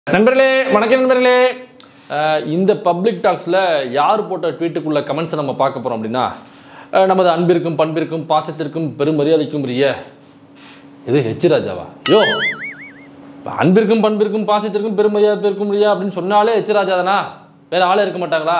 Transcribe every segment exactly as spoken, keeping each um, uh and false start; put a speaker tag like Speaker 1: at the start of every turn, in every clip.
Speaker 1: நண்பர்களே வணக்கம் நண்பர்களே இந்த பப்ளிக் டாக்ஸ்ல யார் போட்ட ட்வீட்டுக்குள்ள கமெண்ட்ஸ் நம்ம பார்க்க போறோம் அப்படின்னா நமது அன்பிற்கும் பண்பிற்கும் பாசத்திற்கும் பெரும் மரியாதைக்கும் உரிய இது ஹெச் ராஜாவா யோ அன்பிற்கும் பண்பிற்கும் பாசத்திற்கும் பெரும் மரியாதைக்கும் உரிய அப்படின்னு சொன்னாலே ஹெச் ராஜா தானா வேற ஆளே இருக்க மாட்டாங்களா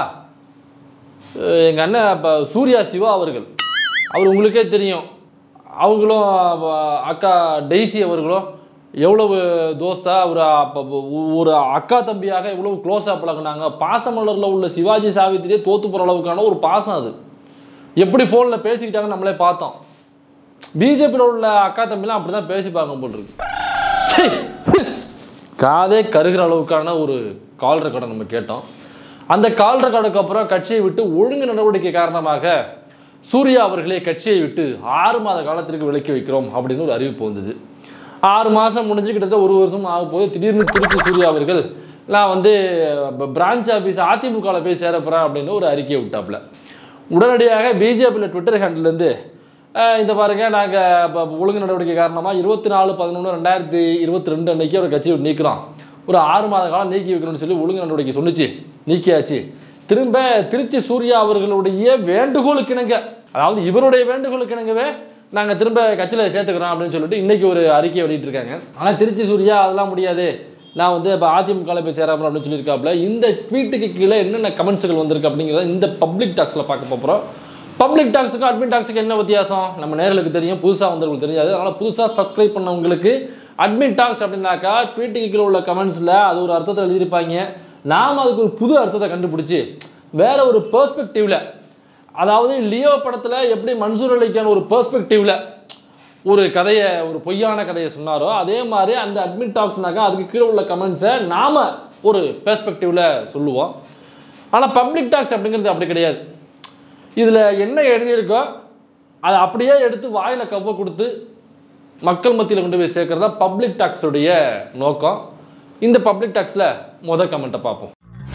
Speaker 1: எங்க அண்ணன் சூர்யா சிவா அவர்கள் அவர் உங்களுக்கே தெரியும் அவங்களும் அக்கா டெய்ஸி அவர்களும் எவ்வளவு தோஸ்தா ஒரு ஒரு அக்கா தம்பியாக எவ்வளவு க்ளோஸாக பழகுனாங்க பாசமலரில் உள்ள சிவாஜி சாவித்திரியே தோத்து போகிற அளவுக்கான ஒரு பாசம் அது எப்படி ஃபோனில் பேசிக்கிட்டாங்கன்னு நம்மளே பார்த்தோம் பிஜேபியில் உள்ள அக்கா தம்பிலாம் அப்படி தான் பேசிப்பாங்க போல் இருக்கு காதே கருகிற அளவுக்கான ஒரு கால் ரெக்கார்டை நம்ம கேட்டோம் அந்த கால் ரெக்கார்டுக்கு அப்புறம் கட்சியை விட்டு ஒழுங்கு நடவடிக்கை காரணமாக சூர்யா அவர்களே கட்சியை விட்டு ஆறு மாத காலத்திற்கு விலக்கி வைக்கிறோம் அப்படின்னு ஒரு அறிவிப்பு வந்தது ஆறு மாதம் முடிஞ்சு கிட்டத்தட்ட ஒரு வருஷம் ஆக போது திடீர்னு திருச்சி சூர்யா அவர்கள் நான் வந்து பிரான்ச் ஆஃபீஸ் அதிமுகவில் போய் சேரப்போகிறேன் அப்படின்னு ஒரு அறிக்கையை விட்டாப்புல உடனடியாக பிஜேபியில் ட்விட்டர் ஹேண்டிலேருந்து இந்த பாருங்கள் நாங்கள் இப்போ ஒழுங்கு நடவடிக்கை காரணமாக இருபத்தி நாலு பதினொன்று ரெண்டாயிரத்தி இருபத்தி ரெண்டு அன்னைக்கு அவர் கட்சியை நீக்கிறோம் ஒரு ஆறு மாத காலம் நீக்கி வைக்கணும்னு சொல்லி ஒழுங்கு நடவடிக்கை சொன்னிச்சு நீக்கியாச்சு திரும்ப திருச்சி சூர்யா அவர்களுடைய வேண்டுகோளுக்கு இணங்க அதாவது இவருடைய வேண்டுகோளுக்கு இணங்கவே நாங்கள் திரும்ப கட்சியில் சேர்த்துக்கிறோம் அப்படின்னு சொல்லிட்டு இன்றைக்கி ஒரு அறிக்கையை வெளியிட்டிருக்காங்க ஆனால் திருச்சி சூர்யா அதெல்லாம் முடியாது நான் வந்து இப்போ அதிமுகவில் போய் சேராமல் அப்படின்னு சொல்லியிருக்காப்புல இந்த ட்வீட்டுக்கு கீழே என்னென்ன கமெண்ட்ஸுகள் வந்திருக்கு அப்படிங்கிறத இந்த பப்ளிக் டாக்ஸில் பார்க்க போகிறோம் பப்ளிக் டாக்ஸுக்கும் அட்மின் டாக்ஸுக்கு என்ன வித்தியாசம் நம்ம நேர்களுக்கு தெரியும் புதுசாக வந்தவங்களுக்கு தெரியாது அதனால் புதுசாக சப்ஸ்கிரைப் பண்ணவங்களுக்கு அட்மின் டாக்ஸ் அப்படின்னாக்கா ட்வீட்டுக்கு கீழே உள்ள கமெண்ட்ஸில் அது ஒரு அர்த்தத்தை எழுதியிருப்பாங்க நாம் அதுக்கு ஒரு புது அர்த்தத்தை கண்டுபிடிச்சி வேறு ஒரு பெர்ஸ்பெக்டிவில் அதாவது லியோ படத்தில் எப்படி மன்சூர் அலிக்கான ஒரு பெர்ஸ்பெக்டிவில் ஒரு கதையை ஒரு பொய்யான கதையை சொன்னாரோ அதே மாதிரி அந்த அட்மிட் டாக்ஸ்னாக்கா அதுக்கு கீழே உள்ள கமெண்ட்ஸை நாம் ஒரு பெர்ஸ்பெக்டிவில் சொல்லுவோம் ஆனால் பப்ளிக் டாக்ஸ் அப்படிங்கிறது அப்படி கிடையாது இதில் என்ன எழுதியிருக்கோ அதை அப்படியே எடுத்து வாயில் கவ்வ கொடுத்து மக்கள் மத்தியில் கொண்டு போய் சேர்க்குறதா பப்ளிக் டாக்ஸுடைய நோக்கம் இந்த பப்ளிக் டாக்ஸில் மொதல் கமெண்ட்டை பார்ப்போம்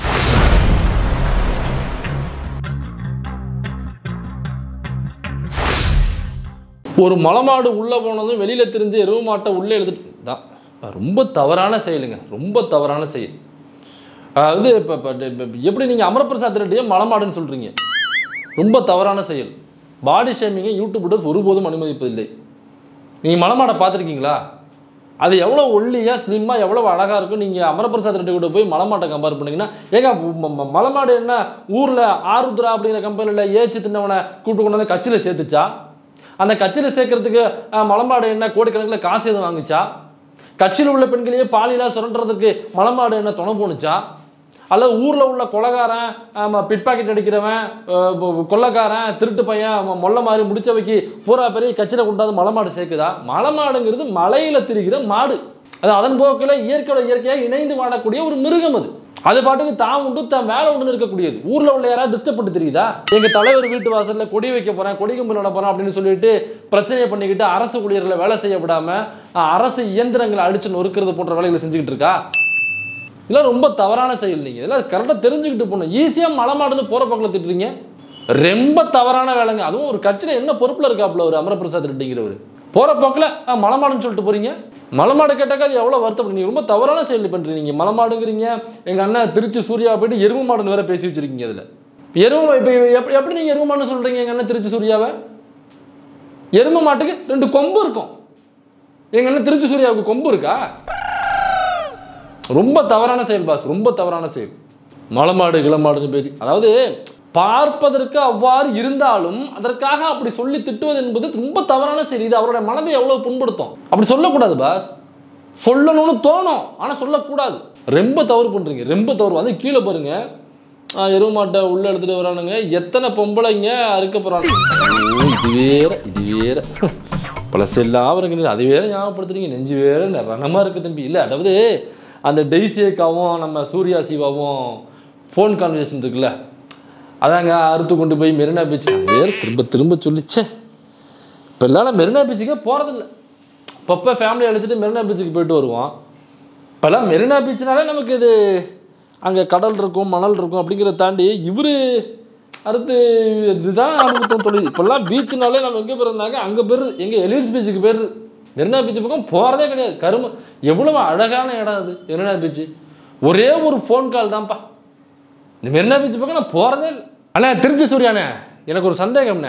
Speaker 1: ஒரு மலமாடு உள்ளே போனதும் வெளியில் தெரிஞ்சு எருவு மாட்டை உள்ளே எழுதிட்டு தான் ரொம்ப தவறான செயலுங்க ரொம்ப தவறான செயல் அதாவது இப்போ எப்படி நீங்கள் அமர் பிரசாத் ரெட்டியே மலமாடுன்னு சொல்கிறீங்க ரொம்ப தவறான செயல் பாடி ஷேமிங்கை யூடியூபர்ஸ் ஒருபோதும் அனுமதிப்பதில்லை நீங்கள் மலமாடை பார்த்துருக்கீங்களா அது எவ்வளோ ஒல்லியாக ஸ்லிம்மாக எவ்வளோ அழகாக இருக்கும் நீங்கள் அமர் பிரசாத் ரெட்டி கூட போய் மலமாட்டை கம்பேர் பண்ணிங்கன்னா ஏங்க மலமாடு என்ன ஊரில் ஆருத்ரா அப்படிங்கிற கம்பெனியில் ஏச்சு தின்னவனை கூப்பிட்டு கொண்டு வந்து கட்சியில் சேர்த்துச்சா அந்த கட்சியில் சேர்க்கறதுக்கு மலமாடு என்ன கோடிக்கணக்கில் காசு எதுவும் வாங்குச்சா கட்சியில் உள்ள பெண்களையே பாலியலாக சுரண்டுறதுக்கு மலமாடு என்ன துணை போணுச்சா அல்லது ஊரில் உள்ள கொலைகாரன் பிட் பாக்கெட் அடிக்கிறவன் கொள்ளைக்காரன் திருட்டு பையன் மொல்ல மாதிரி முடிச்சவைக்கு பூரா பெரிய கட்சியில் கொண்டாந்து மலமாடு சேர்க்குதா மலமாடுங்கிறது மலையில் திரிகிற மாடு அது அதன் போக்கில் இயற்கையோட இயற்கையாக இணைந்து வாழக்கூடிய ஒரு மிருகம் அது அது பாட்டுக்கு தான் உண்டு தான் வேலை உண்டு இருக்கக்கூடியது ஊரில் உள்ள யாராவது டிஸ்டர்ப் பண்ணி தெரியுதா எங்கள் தலைவர் வீட்டு வாசலில் கொடி வைக்க போகிறேன் கொடி கம்பு நட போகிறேன் அப்படின்னு சொல்லிட்டு பிரச்சனையை பண்ணிக்கிட்டு அரசு ஊழியர்களை வேலை செய்யப்படாமல் அரசு இயந்திரங்களை அடித்து நொறுக்கிறது போன்ற வேலைகளை செஞ்சுக்கிட்டு இருக்கா இதெல்லாம் ரொம்ப தவறான செயல் நீங்கள் இதெல்லாம் கரெக்டாக தெரிஞ்சுக்கிட்டு போகணும் ஈஸியாக மலமாடுன்னு போகிற பக்கத்தில் திட்டுறீங்க ரொம்ப தவறான வேலைங்க அதுவும் ஒரு கட்சியில் என்ன பொறுப்பில் இருக்காப்புல ஒரு அமர் பிரசாத் ரெட்டிங்கிறவர் போகிற பக்கத்தில் மலமாடுன்னு சொல்லிட்டு போகிறீங்க மலமாடு கேட்டாக்கா அது எவ்வளோ வருத்தம் நீங்கள் ரொம்ப தவறான செயல் பண்ணுறீங்க மலமாடுங்கிறீங்க எங்கள் அண்ணன் திருச்சி சூர்யா போயிட்டு எருவு மாடுன்னு வேற பேசி வச்சுருக்கீங்க அதில் எருமை இப்போ எப்படி எப்படி நீங்கள் எருவு மாடுன்னு சொல்கிறீங்க எங்கள் அண்ணன் திருச்சி சூர்யாவை எருமை மாட்டுக்கு ரெண்டு கொம்பு இருக்கும் எங்கள் அண்ணன் திருச்சி சூர்யாவுக்கு கொம்பு இருக்கா ரொம்ப தவறான செயல் பாஸ் ரொம்ப தவறான செயல் மலமாடு கிளமாடுன்னு பேசி அதாவது பார்ப்பதற்கு அவ்வாறு இருந்தாலும் அதற்காக அப்படி சொல்லி திட்டுவது என்பது ரொம்ப தவறான செயல் இது அவருடைய மனதை எவ்வளவு புண்படுத்தும் அப்படி சொல்லக்கூடாது பாஸ் சொல்லணும்னு தோணும் ஆனால் சொல்லக்கூடாது ரொம்ப தவறு பண்ணுறீங்க ரொம்ப தவறு வந்து கீழே பாருங்க எருவு மாட்டை உள்ளே எடுத்துகிட்டு வரானுங்க எத்தனை பொம்பளைங்க அறுக்க போகிறாங்க இது வேற இது வேற பழசு எல்லாம் வருங்க அது வேற ஞாபகப்படுத்துறீங்க நெஞ்சு வேற ரணமாக இருக்குது தம்பி இல்லை அதாவது அந்த டெய்ஸியக்காவும் நம்ம சூர்யா சிவாவும் ஃபோன் கான்வர்சேஷன் இருக்குல்ல அதாங்க அறுத்து கொண்டு போய் மெரினா பீச் வேறு திரும்ப திரும்ப சொல்லிச்சே இப்போ எல்லாம் மெரினா பீச்சுக்கே போகிறதில்ல அப்பப்போ ஃபேமிலி அழைச்சிட்டு மெரினா பீச்சுக்கு போயிட்டு வருவோம் இப்போல்லாம் மெரினா பீச்சுனாலே நமக்கு இது அங்கே கடல் இருக்கும் மணல் இருக்கும் அப்படிங்கிறத தாண்டி இவர் அடுத்து இதுதான் அனுபவம் தொழில் இப்போல்லாம் பீச்சுனாலே நம்ம எங்கே போயிருந்தாங்க அங்கே போயிரு எங்கே எலிட்ஸ் பீச்சுக்கு போயிரு மெரினா பீச் பக்கம் போகிறதே கிடையாது கரும எவ்வளவு அழகான இடம் அது மெரினா பீச் ஒரே ஒரு ஃபோன் கால் தான்ப்பா. இந்த மெரினா பீச் பக்கம் நான் போகிறதே இல்லை. அண்ணா திருச்சி சூர்யாண்ணே, எனக்கு ஒரு சந்தேகம்ண்ணே,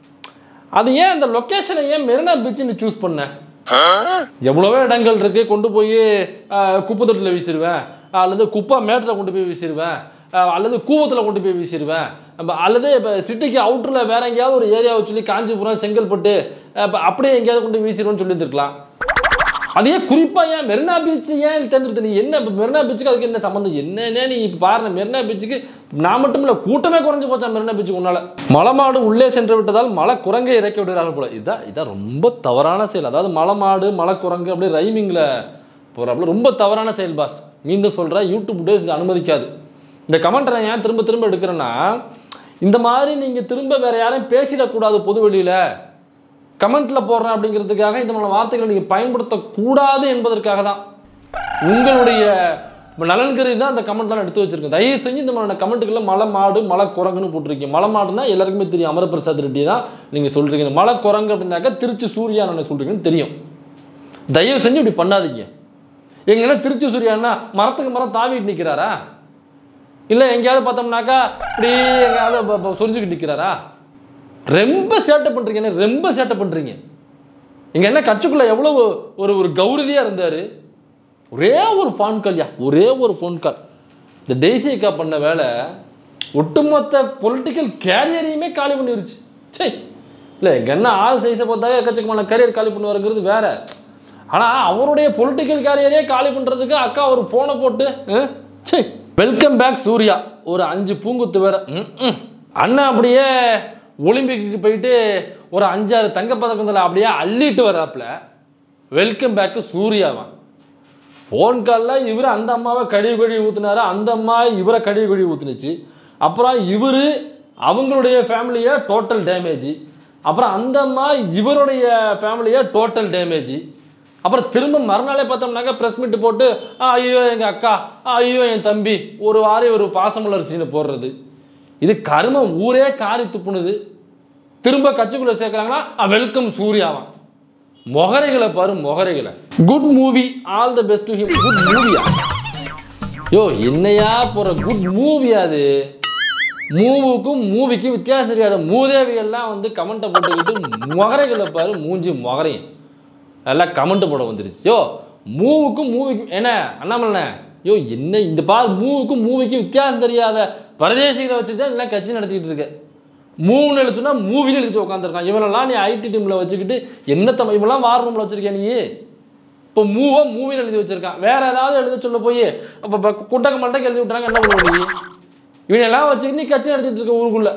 Speaker 1: அது ஏன் அந்த லொக்கேஷனை ஏன் மெரினா பீச்சுன்னு சூஸ் பண்ண? எவ்வளவோ இடங்கள் இருக்குது, கொண்டு போய் குப்பை தொட்டியில் வீசிடுவேன், அல்லது குப்பை மேட்டில் கொண்டு போய் வீசிடுவேன், அல்லது கூவத்தில் கொண்டு போய் வீசிடுவேன், அல்லது இப்போ சிட்டிக்கு அவுட்டரில் வேற எங்கேயாவது ஒரு ஏரியாவை சொல்லி காஞ்சிபுரம் செங்கல்பட்டு இப்போ அப்படியே எங்கேயாவது கொண்டு வீசிடுவேன்னு சொல்லியிருந்துருக்கலாம். அதே குறிப்பாக ஏன் மெரினா பீச்சு ஏன் தேர்ந்தெடுத்து? நீ என்ன இப்போ மெரினா பீச்சுக்கு அதுக்கு என்ன சம்மந்தம்? என்னன்னே நீ இப்போ பாருங்க, மெரினா பீச்சுக்கு நான் மட்டும் இல்லை, கூட்டமே குறைஞ்சி போச்சா மெரினா பீச்சுக்கு உன்னால. மலை மாடு உள்ளே சென்று விட்டதால் மலை குரங்கை இறக்கி விடுறாங்க போல. இதுதான் இதான் ரொம்ப தவறான செயல். அதாவது மலை மாடு மலை குரங்கு அப்படியே ரைமிங்கில் போகிறாப்புல, ரொம்ப தவறான செயல் பாஸ். மீண்டும் சொல்கிறேன், யூடியூப் டேஸ் அனுமதிக்காது. இந்த கமெண்ட்டை நான் ஏன் திரும்ப திரும்ப எடுக்கிறேன்னா, இந்த மாதிரி நீங்கள் திரும்ப வேறு யாரையும் பேசிடக்கூடாது பொது வெளியில், கமெண்ட்டில் போடுறேன் அப்படிங்கிறதுக்காக இந்த மாதிரி வார்த்தைகளை நீங்கள் பயன்படுத்தக்கூடாது என்பதற்காக தான், உங்களுடைய நலன் கருதி தான் அந்த கமெண்ட்லாம் எடுத்து வச்சுருக்கேன். தயவு செஞ்சு இந்த மாதிரி கமெண்ட்டுகளில் மலை மாடு மலை குரங்குன்னு போட்டிருக்கீங்க. மலை மாடுனா எல்லாருக்குமே தெரியும், அமர் பிரசாத் ரெட்டி தான் நீங்கள் சொல்கிறீங்க. மலை குரங்கு அப்படின்னாக்கா திருச்சி சூர்யா நான் சொல்கிறீங்கன்னு தெரியும். தயவு செஞ்சு இப்படி பண்ணாதீங்க. எங்கன்னா திருச்சி சூர்யான்னா மரத்துக்கு மரம் தாவிட்டு நிற்கிறாரா, இல்லை எங்கேயாவது பார்த்தோம்னாக்கா இப்படி எங்கேயாவது சொரிஞ்சுக்கிட்டு நிற்கிறாரா? ரொம்ப சேட்டை பண்ணுறீங்க, ரொம்ப சேட்டை பண்ணுறீங்க. இங்கே என்ன கட்சிக்குள்ளே எவ்வளோ ஒரு ஒரு கௌரதியாக இருந்தார். ஒரே ஒரு ஃபோன் கால்யா, ஒரே ஒரு ஃபோன் கால். இந்த டெய்ஸிக்கா பண்ண வேலை ஒட்டுமொத்த பொலிட்டிக்கல் கேரியரையுமே காலி பண்ணிருச்சு. சரி இல்லை, எங்கள் என்ன ஆள் சைஸை பார்த்தாக்க எக்கச்சக்கமான கேரியர் காலி பண்ணுவாருங்கிறது வேற. ஆனால் அவருடைய பொலிட்டிக்கல் கேரியரே காலி பண்ணுறதுக்கு அக்கா ஒரு ஃபோனை போட்டு சரி வெல்கம் பேக் சூர்யா ஒரு அஞ்சு பூங்குத்து வேற. ம் அண்ணா அப்படியே ஒலிம்பிக்கு போயிட்டு ஒரு அஞ்சாறு தங்கப்பதக்கத்தில் அப்படியே அள்ளிட்டு வராப்புல. வெல்கம் பேக்கு சூர்யாவான். ஃபோன் காலில் இவர் அந்த அம்மாவை கழுவி கழுவி ஊற்றுனாரு, அந்த அம்மா இவரை கழுவி கழுவி ஊற்றுனுச்சு. அப்புறம் இவர் அவங்களுடைய ஃபேமிலியை டோட்டல் டேமேஜ். அப்புறம் அந்த அம்மா இவருடைய ஃபேமிலியை டோட்டல் டேமேஜ். அப்புறம் திரும்ப மறுநாளே பார்த்தோம்னாக்கா ப்ரெஸ் மீட்டு போட்டு ஐயோ எங்கள் அக்கா, ஐயோ என் தம்பி, ஒரு வாரம் ஒரு பாசமலர் சீனை போடுறது. இது கருமம் ஊரே காரி துப்புனுது. திரும்ப கட்சிக்குள்ளே சேர்க்குறாங்களா, வெல்கம் சூர்யாவான். மொகரைகளை பாரு, மொகரைகளை. Good movie, all the best to him. Good மூவியா? யோ என்னையா போகிற குட் மூவியா அது? மூவுக்கும் மூவிக்கும் வித்தியாசம் தெரியாத மூதேவியெல்லாம் வந்து கமெண்ட்டை போட்டுக்கிட்டு மொகரைகளை பாரு, மூஞ்சி மொகரையும் எல்லாம் கமெண்ட் போட வந்துருச்சு. யோ மூவுக்கும் மூவிக்கும் என்ன அண்ணாமலை, யோ என்ன இந்த பார், மூவுக்கும் மூவிக்கும் வித்தியாசம் தெரியாத பரதேசிகளை வச்சுட்டு தான் எல்லாம் கட்சி நடத்திக்கிட்டு இருக்க. மூணு எழுச்சுன்னா மூவின்னு எழுத்து உட்காந்துருக்கான். இவனெல்லாம் நீ ஐடி டீமில் வச்சுக்கிட்டு என்னத்த இவெல்லாம் வார் ரூமில் வச்சுருக்கேன் நீ. இப்போ மூவை மூவின்னு எழுதி வச்சுருக்கான். வேறு ஏதாவது எழுத சொல்ல போய் இப்போ குட்டக்க மண்டக்கு எழுதி விட்றாங்க, என்ன பண்ணுவோம் நீ? இவனெல்லாம் வச்சுக்கிட்டு நீ கட்சி நடத்திட்டு இருக்க ஊருக்குள்ளே.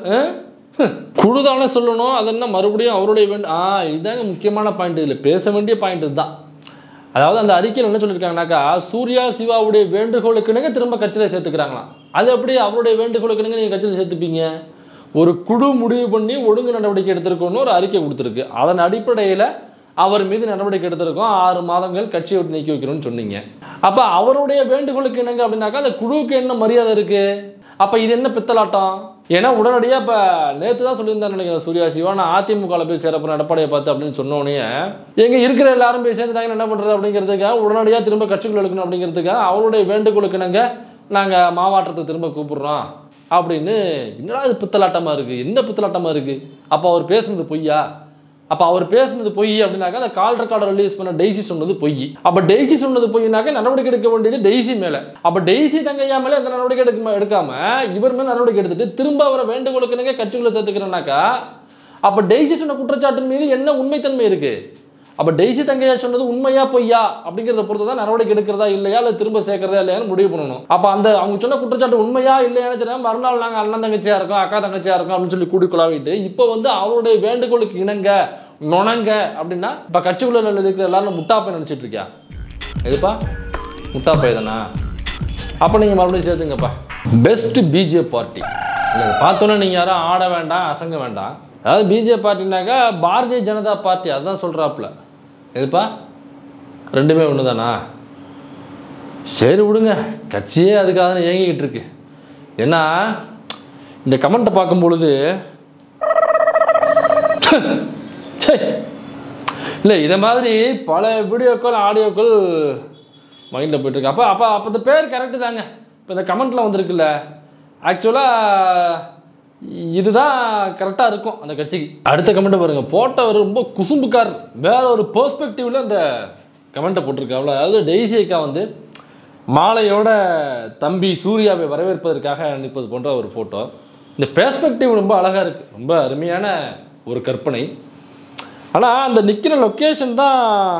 Speaker 1: குழுதானே சொல்லணும், அது என்ன மறுபடியும் அவருடைய வேண்டு. ஆ இதுதாங்க முக்கியமான பாயிண்ட், இதில் பேச வேண்டிய பாயிண்ட் இதுதான். அதாவது அந்த அறிக்கையில் என்ன சொல்லியிருக்காங்கனாக்கா, சூர்யா சிவாவுடைய வேண்டுகோளுக்குனுங்க திரும்ப கட்சியில் சேர்த்துக்கிறாங்களாம். அது எப்படி அவருடைய வேண்டுகோளுக்குனுங்க நீங்கள் கட்சியில் சேர்த்துப்பீங்க? ஒரு குழு முடிவு பண்ணி ஒழுங்கு நடவடிக்கை எடுத்திருக்கோன்னு ஒரு அறிக்கை கொடுத்துருக்கு. அதன் அடிப்படையில் அவர் மீது நடவடிக்கை எடுத்திருக்கோம், ஆறு மாதங்கள் கட்சியை விட்டு நீக்கி வைக்கணும்னு சொன்னீங்க. அப்போ அவருடைய வேண்டுகோளுக்கு என்னங்க அப்படின்னாக்கா அந்த குழுவுக்கு என்ன மரியாதை இருக்குது? அப்போ இது என்ன பித்தலாட்டம்? ஏன்னா உடனடியாக இப்போ நேற்று தான் சொல்லியிருந்தாரு நினைக்கிறேன் சூர்யா சிவா, நான் அதிமுகவில் போய் சேரப்போகிறேன் எடப்பாடியை பார்த்து அப்படின்னு சொன்னோடனே, எங்கே இருக்கிற எல்லாரும் போய் சேர்ந்துட்டாங்கன்னு என்ன பண்ணுறது அப்படிங்கிறதுக்காக உடனடியாக திரும்ப கட்சிக்குள்ள எடுக்கணும் அப்படிங்கிறதுக்காக அவருடைய வேண்டுகோளுக்கு நாங்கள் நாங்கள் மாவாட்டத்தை திரும்ப கூப்பிட்றோம் அப்படின்னு. என்னடா இது பித்தலாட்டமாக இருக்குது? என்ன பித்தலாட்டமாக இருக்குது? அப்போ அவர் பேசுனது பொய்யா? அப்போ அவர் பேசுனது பொய் அப்படின்னாக்கா அந்த கால் ரெக்கார்டர் ரிலீஸ் பண்ண டெய்ஸி சொன்னது பொய். அப்போ டெய்ஸி சொன்னது பொய்னாக்கா நடவடிக்கை எடுக்க வேண்டியது டெய்ஸி மேலே. அப்போ டெய்ஸி தங்கையா மேலே எந்த நடவடிக்கை எடுக்க எடுக்காம இவர் மேலே நடவடிக்கை எடுத்துட்டு திரும்ப அவரை வேண்டுகோளுக்குனங்க கட்சிக்குள்ளே சேர்த்துக்கிறேன்னாக்கா அப்போ டெய்ஸி சொன்ன குற்றச்சாட்டின் மீது என்ன உண்மைத்தன்மை இருக்குது? அப்போ டெய்ஸி தங்கையா சொன்னது உண்மையா பொய்யா அப்படிங்கிறத பொறுத்து தான் நடவடிக்கை எடுக்கிறதா இல்லையா இல்லை திரும்ப சேர்க்கிறதா இல்லையான்னு முடிவு பண்ணணும். அப்போ அந்த அவங்க சொன்ன குற்றச்சாட்டு உண்மையா இல்லையான்னு தெரியாம மறுநாள் நாங்கள் அண்ணன் தங்கச்சியாக இருக்கோம், அக்கா தங்கச்சியாக இருக்கோம் அப்படின்னு சொல்லி கூடி குழாவிட்டு இப்போ வந்து அவருடைய வேண்டுகோளுக்கு இணங்க நுணங்க அப்படின்னா இப்போ கட்சிக்குள்ள இருக்கிற எல்லாரும் முட்டாப்பை நினச்சிட்டு இருக்கியா? எதுப்பா முட்டாப்பை தானா? அப்போ நீங்கள் மறுபடியும் சேர்த்துங்கப்பா. பெஸ்ட் பிஜே பார்ட்டி இல்லை பார்த்தோன்னே நீங்கள் யாரும் ஆட வேண்டாம் அசங்க வேண்டாம். அதாவது பிஜே பார்ட்டினாக்கா பாரதிய ஜனதா பார்ட்டி அதுதான் சொல்கிறாப்புல. எதுப்பா ரெண்டுமே ஒன்று தானா? சரி விடுங்க, கட்சியே அதுக்காக தான் இயங்கிக்கிட்டு இருக்கு. ஏன்னா இந்த கமெண்ட்டை பார்க்கும் பொழுது இல்லை இதை மாதிரி பல வீடியோக்கள் ஆடியோக்கள் மைண்டில் போயிட்டுருக்கு. அப்போ அப்போ அப்போ இந்த பேர் கரெக்டு தாங்க. இப்போ இந்த கமெண்ட்டில் வந்திருக்குல்ல, ஆக்சுவலாக இதுதான் கரெக்டாக இருக்கும் அந்த கட்சிக்கு. அடுத்த கமெண்ட்டை பாருங்கள், போட்டவர் ரொம்ப குசும்புக்கார், வேற ஒரு பெர்ஸ்பெக்டிவில் அந்த கமெண்ட்டை போட்டிருக்காப்புல. அதாவது டெய்ஸிக்கா வந்து மாலையோட தம்பி சூர்யாவை வரவேற்பதற்காக நிற்பது போன்ற ஒரு ஃபோட்டோ. இந்த பெர்ஸ்பெக்டிவ் ரொம்ப அழகாக இருக்குது, ரொம்ப அருமையான ஒரு கற்பனை. ஆனால் அந்த நிற்கிற லொக்கேஷன் தான்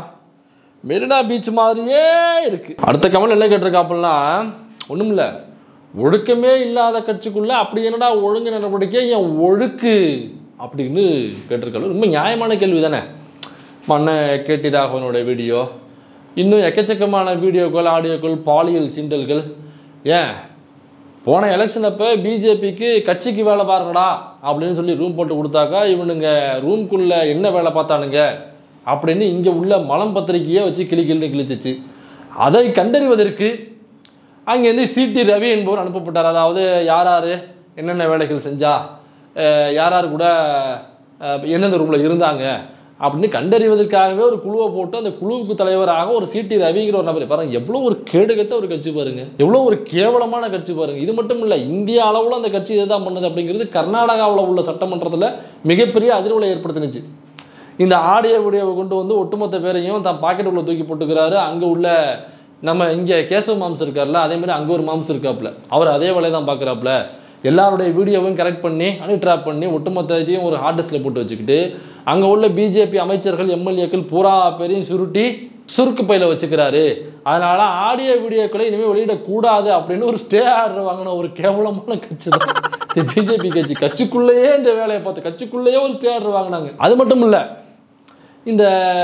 Speaker 1: மெரினா பீச் மாதிரியே இருக்குது. அடுத்த கமெண்ட் என்ன கேட்டிருக்காப்புன்னா, ஒன்றும் இல்லை, ஒழுக்கமே இல்லாத கட்சிக்குள்ளே அப்படி என்னடா ஒழுங்கு நடவடிக்கை என் ஒழுக்கு அப்படின்னு கேட்டிருக்காரு. ரொம்ப நியாயமான கேள்வி தானே. மன்ன கேட்டி ராகவனுடைய வீடியோ, இன்னும் எக்கச்சக்கமான வீடியோக்கள், ஆடியோக்கள், பாலியல் சீண்டல்கள். ஏன் போன எலெக்ஷன் அப்போ பிஜேபிக்கு கட்சிக்கு வேலை பாருங்கடா அப்படின்னு சொல்லி ரூம் போட்டு கொடுத்தாக்கா இவனுங்க ரூம்குள்ளே என்ன வேலை பார்த்தானுங்க அப்படின்னு இங்கே உள்ள மலம் பத்திரிக்கையே வச்சு கிளி கிளின்னு கிழிச்சிச்சு. அதை கண்டறிவதற்கு அங்கேருந்து சிடி ரவி என்பவர் அனுப்பப்பட்டார். அதாவது யார் யார் என்னென்ன வேலைகள் செஞ்சா, யார் யார் கூட எந்தெந்த ரூமில் இருந்தாங்க அப்படின்னு கண்டறிவதற்காகவே ஒரு குழுவை போட்டு அந்த குழுவுக்கு தலைவராக ஒரு சிடி ரவிங்கிற ஒரு நபர். பாருங்க எவ்வளோ ஒரு கேடுகட்ட ஒரு கட்சி பாருங்க, எவ்வளோ ஒரு கேவலமான கட்சி பாருங்க. இது மட்டும் இல்லை, இந்திய அளவில் அந்த கட்சி இதுதான் பண்ணுது அப்படிங்கிறது கர்நாடகாவில் உள்ள சட்டமன்றத்தில் மிகப்பெரிய அதிர்வலை ஏற்படுத்தினுச்சு. இந்த ஆடியோ வீடியோவை கொண்டு வந்து ஒட்டுமொத்த பேரையும் தான் பாக்கெட்டுக்குள்ளே தூக்கி போட்டுக்கிறாரு. அங்கே உள்ள நம்ம இங்கே கேசவ மாம்ஸ் இருக்கார்ல, அதே மாதிரி அங்கே ஒரு மாம்ஸ் இருக்காப்புல, அவர் அதே வேலையை தான் பார்க்குறாப்புல. எல்லாருடைய வீடியோவையும் கரெக்ட் பண்ணி அன்ட்ராப் பண்ணி ஒட்டுமொத்தத்தையும் ஒரு ஹார்ட் டிஸ்கில் போட்டு வச்சுக்கிட்டு அங்கே உள்ள பிஜேபி அமைச்சர்கள் எம்எல்ஏக்கள் பூரா பேரையும் சுருட்டி சுருக்கு பையில் வச்சுக்கிறாரு. அதனால் ஆடியோ வீடியோக்களை இனிமேல் வெளியிடக்கூடாது அப்படின்னு ஒரு ஸ்டே ஆர்டர் வாங்கின ஒரு கேவலமான கட்சி தான் இந்த பிஜேபி கட்சி. கட்சிக்குள்ளேயே இந்த வேலையை பார்த்து கட்சிக்குள்ளேயே ஒரு ஸ்டே ஆர்டர் வாங்கினாங்க. அது மட்டும் இல்லை, இந்த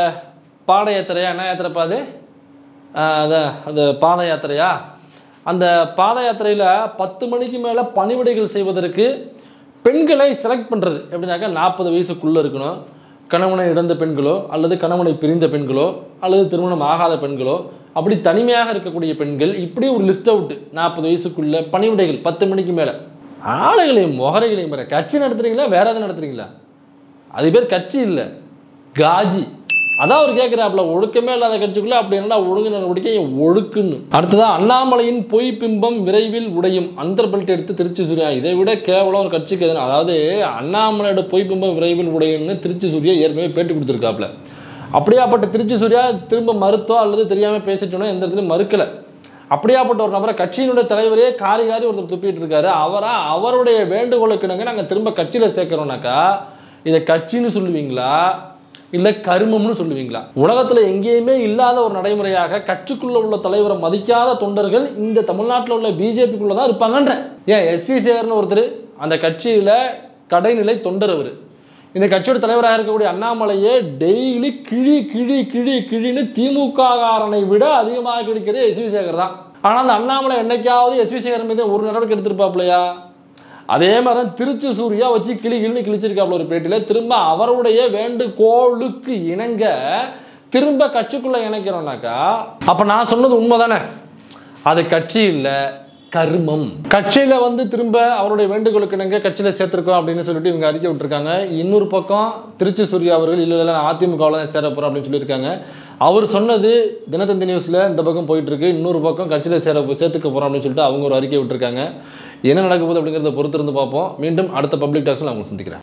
Speaker 1: பாட யாத்திரையா என்ன யாத்திரைப்பா அது, அதான் அந்த பாத யாத்திரையா, அந்த பாத யாத்திரையில் பத்து மணிக்கு மேலே பணிவிடைகள் செய்வதற்கு பெண்களை செலக்ட் பண்ணுறது எப்படின்னாக்கா நாற்பது வயசுக்குள்ளே இருக்கணும், கணவனை இழந்த பெண்களோ அல்லது கணவனை பிரிந்த பெண்களோ அல்லது திருமணம் ஆகாத பெண்களோ, அப்படி தனிமையாக இருக்கக்கூடிய பெண்கள், இப்படி ஒரு லிஸ்ட் அவுட்டு நாற்பது வயசுக்குள்ளே பணிவிடைகள் பத்து மணிக்கு மேலே. ஆளுகளையும் முகரைகளையும் வேறு கட்சி நடத்துகிறீங்களா வேறு எதாவது நடத்துகிறீங்களா? அது பேர் கட்சி இல்லை, காஜி. அதான் அவர் கேட்குறாப்புல, ஒழுக்கமே இல்லாத கட்சிக்குள்ளே அப்படி என்னடா ஒழுங்கு நடவடிக்கை ஒழுக்குன்னு. அடுத்ததான் அண்ணாமலையின் பொய் பிம்பம் விரைவில் உடையும், அந்த பெல்ட் எடுத்து திருச்சி சூர்யா. இதை விட கேவலம் ஒரு கட்சிக்கு எதுனா, அதாவது அண்ணாமலையோட பொய் பிம்பம் விரைவில் உடையும்னு திருச்சி சூர்யா ஏற்கனவே பேட்டி கொடுத்துருக்காப்புல. அப்படியாப்பட்ட திருச்சி சூர்யா திரும்ப மறுத்தோ அல்லது தெரியாமல் பேசிட்டோன்னோ எந்த இடத்துலையும் மறுக்கலை. அப்படியாப்பட்ட ஒரு நபரை கட்சியினுடைய தலைவரே காரி காரி ஒருத்தர் துப்பிட்டு இருக்காரு. அவரா அவருடைய வேண்டுகோளுக்கு நாங்கள் நாங்கள் திரும்ப கட்சியில் சேர்க்கிறோம்னாக்கா இதை கட்சின்னு சொல்லுவீங்களா இல்லை கருமம்னு சொல்லுவீங்களா? உலகத்தில் எங்கேயுமே இல்லாத ஒரு நடைமுறையாக கட்சிக்குள்ளே உள்ள தலைவரை மதிக்காத தொண்டர்கள் இந்த தமிழ்நாட்டில் உள்ள பிஜேபிக்குள்ளே தான் இருப்பாங்கன்ற. ஏன் எஸ்வி சேகர்னு ஒருத்தர் அந்த கட்சியில் கடைநிலை தொண்டர், அவர் இந்த கட்சியோட தலைவராக இருக்கக்கூடிய அண்ணாமலையே டெய்லி கிழி கிழி கிழி கிழின்னு திமுக காரனை விட அதிகமாக கிடைக்கிறது எஸ்வி சேகர் தான். ஆனால் அந்த அண்ணாமலை என்னைக்காவது எஸ்வி சேகர் மீது ஒரு நடவடிக்கை எடுத்திருப்பாப்லையா? அதே மாதிரி தான் திருச்சி சூர்யா வச்சு கிளி கிளின்னு கிழிச்சிருக்காப்புல ஒரு பேட்டியில். திரும்ப அவருடைய வேண்டுகோளுக்கு இணங்க திரும்ப கட்சிக்குள்ளே இணைக்கிறோம்னாக்கா அப்போ நான் சொன்னது உண்மை தானே, அது கட்சி இல்லை கர்மம். கட்சியில் வந்து திரும்ப அவருடைய வேண்டுகோளுக்கு இணங்க கட்சியில் சேர்த்துருக்கோம் அப்படின்னு சொல்லிட்டு இவங்க அறிக்கை விட்டுருக்காங்க. இன்னொரு பக்கம் திருச்சி சூர்யா அவர்கள் இல்லை இல்லை அதிமுகவில் தான் சேர போகிறோம் அப்படின்னு சொல்லியிருக்காங்க. அவர் சொன்னது தினத்தந்தி நியூஸில் இந்த பக்கம் போயிட்டுருக்கு. இன்னொரு பக்கம் கட்சியில் சேர சேர்த்துக்க போகிறோம் அப்படின்னு சொல்லிட்டு அவங்க ஒரு அறிக்கை விட்டுருக்காங்க. என்ன நடக்க போகுது அப்படிங்கிறத பொறுத்திருந்து பார்ப்போம். மீண்டும் அடுத்த பப்ளிக் டாக்ஸில் அவங்க சந்திக்கிறேன்.